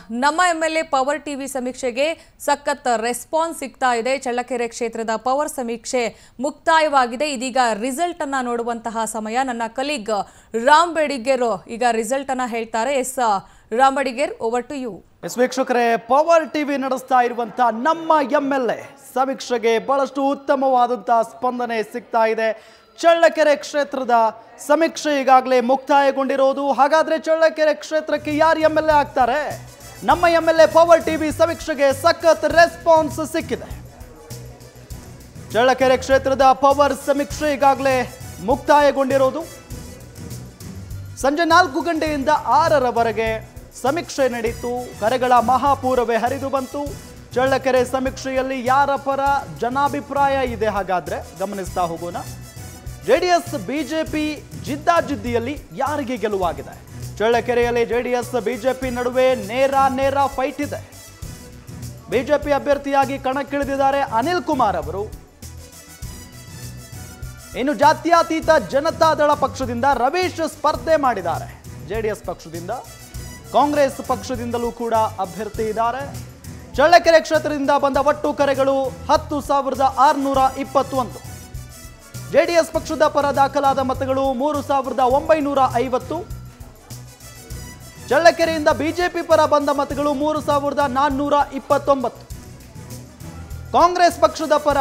ನಮ್ಮ MLA power TV ಸಮೀಕ್ಷೆಗೆ ಸಖತ್ ರೆಸ್ಪಾನ್ಸ್ ಸಿಗ್ತಾ ಇದೆ. ಚಳ್ಳಕೆರೆ ಕ್ಷೇತ್ರದ ಪವರ್ ಸಮೀಕ್ಷೆ ಮುಕ್ತಾಯವಾಗಿದೆ. ಇದೀಗ ರಿಸಲ್ಟ್ ಅನ್ನು ನೋಡುವಂತಹ ಸಮಯ. ನನ್ನ ಕಲೀಗ್ ರಾಮ್ ಬೆಡಿಗೇರ್ ಈಗ ರಿಸಲ್ಟ್ ಅನ್ನು ಹೇಳ್ತಾರೆ. S Ram Bedigere, over to you. ಎಸ್ ವೀಕ್ಷಕರೇ, ಪವರ್ ಟಿವಿ ನಡೆಸ್ತಾ ಇರುವಂತ ನಮ್ಮ ಎಂಎಲ್ಎ ಸಮೀಕ್ಷೆಗೆ ಬಹಳಷ್ಟು ಉತ್ತಮವಾದಂತಹ ಸ್ಪಂದನೆ ಸಿಗ್ತಾ ಇದೆ. ಚಳ್ಳಕೆರೆ ಕ್ಷೇತ್ರದ ಸಮೀಕ್ಷೆ ಈಗಾಗಲೇ ಮುಕ್ತಾಯಗೊಂಡಿರೋದು. ಹಾಗಾದ್ರೆ ಚಳ್ಳಕೆರೆ ಕ್ಷೇತ್ರಕ್ಕೆ ಯಾರು ಎಂಎಲ್ಎ ಆಗ್ತಾರೆ? ನಮ್ಮ ಎಂಎಲ್ಎ ಪವರ್ ಟಿವಿ ಸಮೀಕ್ಷೆಗೆ ಸಖತ್ ರೆಸ್ಪಾನ್ಸ್ ಸಿಕ್ಕಿದೆ. ಚಳ್ಳಕೆರೆ ಕ್ಷೇತ್ರದ ಪವರ್ ಸಮೀಕ್ಷೆ ಈಗಾಗಲೇ ಮುಕ್ತಾಯಗೊಂಡಿರೋದು. ಸಂಜೆ 4 ಗಂಟೆಯಿಂದ 6ರವರೆಗೆ ಸಮೀಕ್ಷೆ ನಡೆಯಿತು. ಕರೆಗಳ ಮಹಾಪೂರವೇ ಹರಿದು ಬಂತು. ಚಳ್ಳಕೆರೆ ಸಮೀಕ್ಷೆಯಲ್ಲಿ ಯಾರ ಪರ ಜನಾಭಿಪ್ರಾಯ ಇದೆ ಹಾಗಾದ್ರೆ ಗಮನಿಸ್ತಾ ಹೋಗೋಣ. ಜೆಡಿಎಸ್ ಬಿಜೆಪಿ ಜಿದ್ದಾಜಿದ್ದಿಯಲ್ಲಿ ಯಾರಿಗೆ ಗೆಲುವಾಗಿದೆ? ಚಳ್ಳಕೆರೆಯಲ್ಲಿ ಜೆಡಿಎಸ್ ಬಿಜೆಪಿ ನಡುವೆ ನೇರ ಫೈಟ್ ಇದೆ. ಬಿಜೆಪಿ ಅಭ್ಯರ್ಥಿಯಾಗಿ ಕಣಕ್ಕಿಳಿದಿದ್ದಾರೆ ಅನಿಲ್ ಕುಮಾರ್ ಅವರು. ಇನ್ನು ಜಾತ್ಯತೀತ ಜನತಾದಳ ಪಕ್ಷದಿಂದ ರವೀಶ್ ಸ್ಪರ್ಧೆ ಮಾಡಿದ್ದಾರೆ. ಜೆಡಿಎಸ್ ಪಕ್ಷದಿಂದ, ಕಾಂಗ್ರೆಸ್ ಪಕ್ಷದಿಂದಲೂ ಕೂಡ ಅಭ್ಯರ್ಥಿ ಇದ್ದಾರೆ. ಚಳ್ಳಕೆರೆ ಕ್ಷೇತ್ರದಿಂದ ಬಂದ ಒಟ್ಟು ಕರೆಗಳು 10,621. ಜೆಡಿಎಸ್ ಪಕ್ಷದ ಪರ ದಾಖಲಾದ ಮತಗಳು 3,950. ಚಳ್ಳಕೆರೆಯಿಂದ ಬಿಜೆಪಿ ಪರ ಬಂದ ಮತಗಳು 3,429. ಕಾಂಗ್ರೆಸ್ ಪಕ್ಷದ ಪರ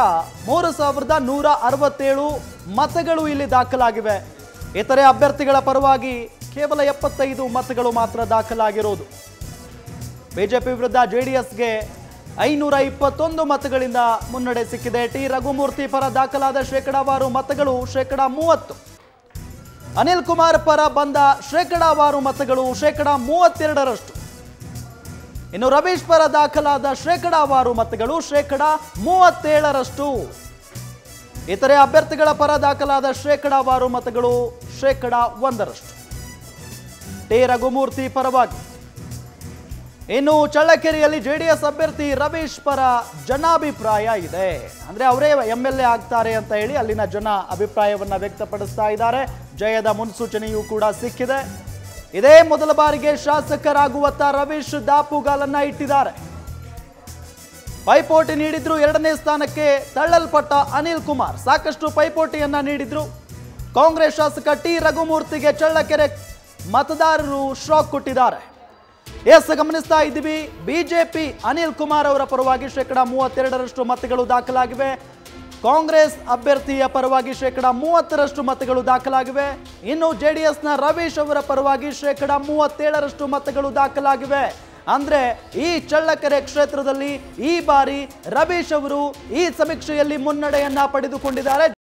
3,167 ಮತಗಳು ಇಲ್ಲಿ ದಾಖಲಾಗಿವೆ. ಇತರೆ ಅಭ್ಯರ್ಥಿಗಳ ಪರವಾಗಿ ಕೇವಲ 75 ಮತಗಳು ಮಾತ್ರ ದಾಖಲಾಗಿರೋದು. ಬಿಜೆಪಿ ವಿರುದ್ಧ ಜೆಡಿಎಸ್ಗೆ 521 ಮತಗಳಿಂದ ಮುನ್ನಡೆ ಸಿಕ್ಕಿದೆ. ಟಿ ರಘುಮೂರ್ತಿ ಪರ ದಾಖಲಾದ ಶೇಕಡಾವಾರು ಮತಗಳು 30%. ಅನಿಲ್ ಕುಮಾರ್ ಪರ ಬಂದ ಶೇಕಡಾವಾರು ಮತಗಳು 32%. ಇನ್ನು ರವೀಶ್ ಪರ ದಾಖಲಾದ ಶೇಕಡಾವಾರು ಮತಗಳು 37%. ಇತರೆ ಅಭ್ಯರ್ಥಿಗಳ ಪರ ದಾಖಲಾದ ಶೇಕಡಾವಾರು ಮತಗಳು 1%. ಟಿ ರಘುಮೂರ್ತಿ ಪರವಾಗಿ. ಇನ್ನು ಚಳ್ಳಕೆರೆಯಲ್ಲಿ ಜೆಡಿಎಸ್ ಅಭ್ಯರ್ಥಿ ರವೀಶ್ ಪರ ಜನಾಭಿಪ್ರಾಯ ಇದೆ. ಅಂದ್ರೆ ಅವರೇ ಎಂಎಲ್ಎ ಆಗ್ತಾರೆ ಅಂತ ಹೇಳಿ ಅಲ್ಲಿನ ಜನ ಅಭಿಪ್ರಾಯವನ್ನ ವ್ಯಕ್ತಪಡಿಸ್ತಾ ಇದ್ದಾರೆ. ಜಯದ ಮುನ್ಸೂಚನೆಯೂ ಕೂಡ ಸಿಕ್ಕಿದೆ. ಇದೇ ಮೊದಲ ಬಾರಿಗೆ ಶಾಸಕರಾಗುವತ್ತ ರವೀಶ್ ದಾಪುಗಾಲನ್ನ ಇಟ್ಟಿದ್ದಾರೆ. ಪೈಪೋಟಿ ನೀಡಿದ್ರು. 2ನೇ ಸ್ಥಾನಕ್ಕೆ ತಳ್ಳಲ್ಪಟ್ಟ ಅನಿಲ್ ಕುಮಾರ್ ಸಾಕಷ್ಟು ಪೈಪೋಟಿಯನ್ನ ನೀಡಿದ್ರು. ಕಾಂಗ್ರೆಸ್ ಶಾಸಕ ಟಿ ರಘುಮೂರ್ತಿಗೆ ಚಳ್ಳಕೆರೆ ಮತದಾರರು ಶಾಕ್ ಕೊಟ್ಟಿದ್ದಾರೆ. ಎಸ್, ಗಮನಿಸ್ತಾ ಇದ್ದೀವಿ. ಬಿಜೆಪಿ ಅನಿಲ್ ಕುಮಾರ್ ಅವರ ಪರವಾಗಿ 32% ಮತಗಳು ದಾಖಲಾಗಿವೆ. ಕಾಂಗ್ರೆಸ್ ಅಭ್ಯರ್ಥಿಯ ಪರವಾಗಿ 30% ಮತಗಳು ದಾಖಲಾಗಿವೆ. ಇನ್ನು ಜೆಡಿಎಸ್ನ ರವೀಶ್ ಅವರ ಪರವಾಗಿ 37% ಮತಗಳು ದಾಖಲಾಗಿವೆ. ಅಂದ್ರೆ ಈ ಚಳ್ಳಕೆರೆ ಕ್ಷೇತ್ರದಲ್ಲಿ ಈ ಬಾರಿ ರವೀಶ್ ಅವರು ಈ ಸಮೀಕ್ಷೆಯಲ್ಲಿ ಮುನ್ನಡೆಯನ್ನ ಪಡೆದುಕೊಂಡಿದ್ದಾರೆ.